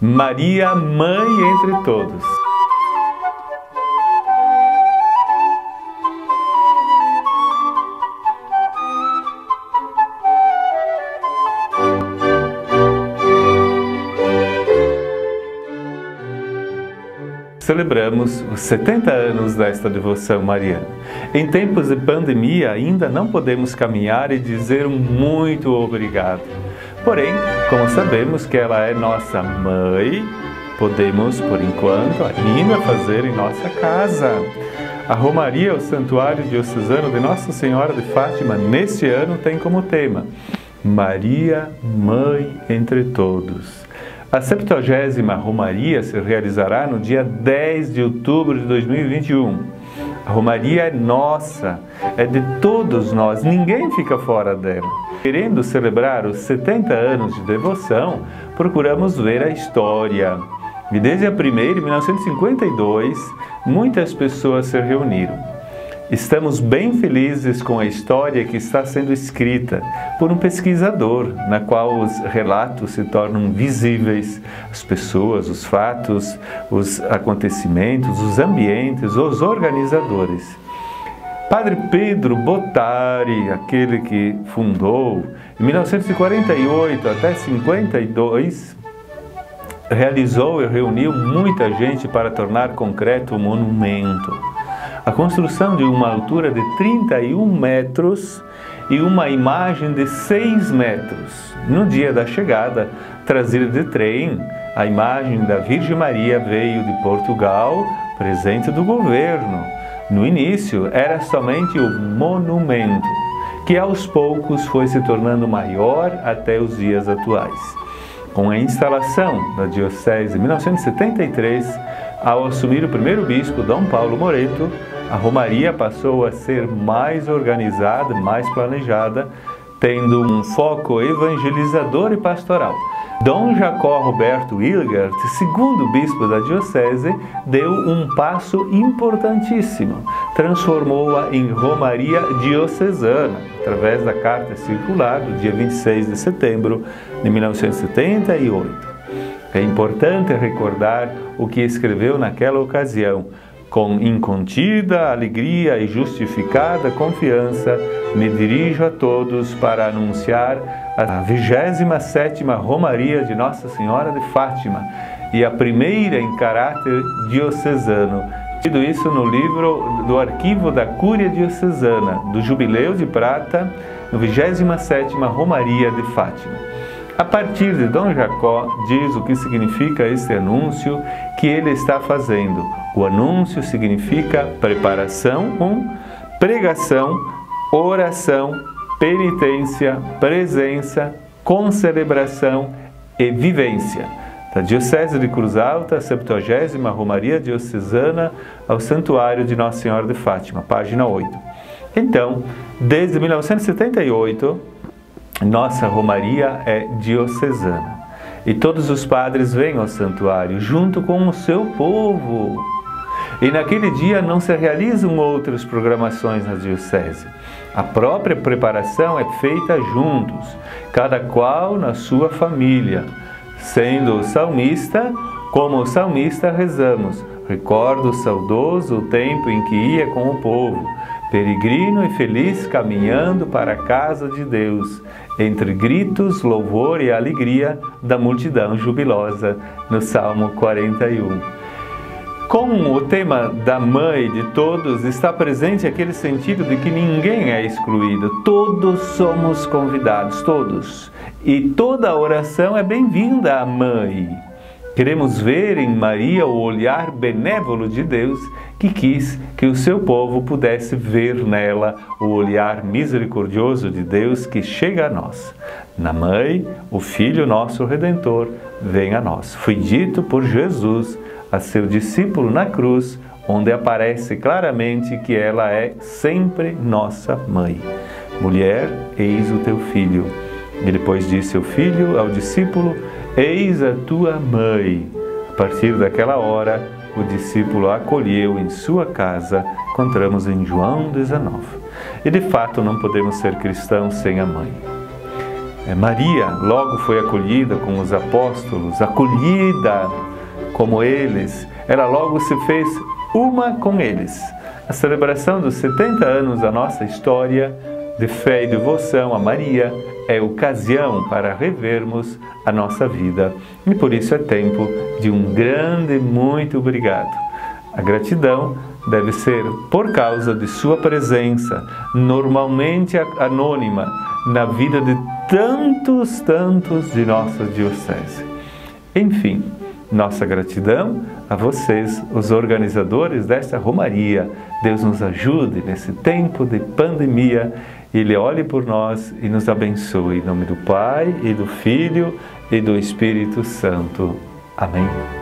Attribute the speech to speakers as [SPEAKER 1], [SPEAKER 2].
[SPEAKER 1] Maria, Mãe entre todos. Celebramos os 70 anos desta devoção mariana. Em tempos de pandemia, ainda não podemos caminhar e dizer um muito obrigado. Porém, como sabemos que ela é nossa mãe, podemos, por enquanto, ainda fazer em nossa casa. A Romaria, o Santuário Diocesano de Nossa Senhora de Fátima, neste ano tem como tema Maria, Mãe entre todos. A 70ª Romaria se realizará no dia 10 de outubro de 2021. A Romaria é nossa, é de todos nós, ninguém fica fora dela. Querendo celebrar os 70 anos de devoção, procuramos ver a história. E desde a primeira, em 1952, muitas pessoas se reuniram. Estamos bem felizes com a história que está sendo escrita por um pesquisador, na qual os relatos se tornam visíveis, as pessoas, os fatos, os acontecimentos, os ambientes, os organizadores. Padre Pedro Bottari, aquele que fundou, em 1948 até 52, realizou e reuniu muita gente para tornar concreto o monumento. A construção de uma altura de 31 metros e uma imagem de 6 metros. No dia da chegada, trazida de trem, a imagem da Virgem Maria veio de Portugal, presente do governo. No início, era somente o monumento, que aos poucos foi se tornando maior até os dias atuais. Com a instalação da Diocese em 1973, ao assumir o primeiro bispo, Dom Paulo Moreto, a Romaria passou a ser mais organizada, mais planejada, tendo um foco evangelizador e pastoral. Dom Jacó Roberto Hilgert, segundo bispo da Diocese, deu um passo importantíssimo. Transformou-a em Romaria Diocesana, através da Carta Circular do dia 26 de setembro de 1978. É importante recordar o que escreveu naquela ocasião. Com incontida alegria e justificada confiança, me dirijo a todos para anunciar a 27ª Romaria de Nossa Senhora de Fátima e a primeira em caráter diocesano. Tudo isso no livro do Arquivo da Cúria Diocesana, do Jubileu de Prata, no 27ª Romaria de Fátima. A partir de Dom Jacó, diz o que significa esse anúncio que ele está fazendo. O anúncio significa preparação, pregação, oração, penitência, presença, concelebração e vivência. Da Diocese de Cruz Alta, a 70ª Romaria Diocesana ao Santuário de Nossa Senhora de Fátima, página 8. Então, desde 1978, nossa Romaria é diocesana. E todos os padres vêm ao santuário junto com o seu povo. E naquele dia não se realizam outras programações na diocese. A própria preparação é feita juntos, cada qual na sua família. Sendo o salmista, como o salmista rezamos, recordo saudoso o tempo em que ia com o povo, peregrino e feliz caminhando para a casa de Deus, entre gritos, louvor e alegria da multidão jubilosa, no Salmo 41. Com o tema da mãe de todos, está presente aquele sentido de que ninguém é excluído, todos somos convidados, todos. E toda oração é bem-vinda à mãe. Queremos ver em Maria o olhar benévolo de Deus que quis que o seu povo pudesse ver nela o olhar misericordioso de Deus que chega a nós. Na mãe, o Filho nosso Redentor vem a nós. Foi dito por Jesus a seu discípulo na cruz, onde aparece claramente que ela é sempre nossa mãe. Mulher, eis o teu filho. E depois disse o filho ao discípulo, eis a tua mãe. A partir daquela hora, o discípulo a acolheu em sua casa, encontramos em João 19. E de fato não podemos ser cristãos sem a mãe. Maria logo foi acolhida com os apóstolos, acolhida como eles, ela logo se fez uma com eles. A celebração dos 70 anos da nossa história de fé e devoção a Maria é ocasião para revermos a nossa vida. E por isso é tempo de um grande muito obrigado. A gratidão deve ser por causa de sua presença, normalmente anônima, na vida de tantos de nossa diocese. Enfim, nossa gratidão a vocês, os organizadores desta romaria. Deus nos ajude nesse tempo de pandemia. Ele olhe por nós e nos abençoe. Em nome do Pai, e do Filho, e do Espírito Santo. Amém.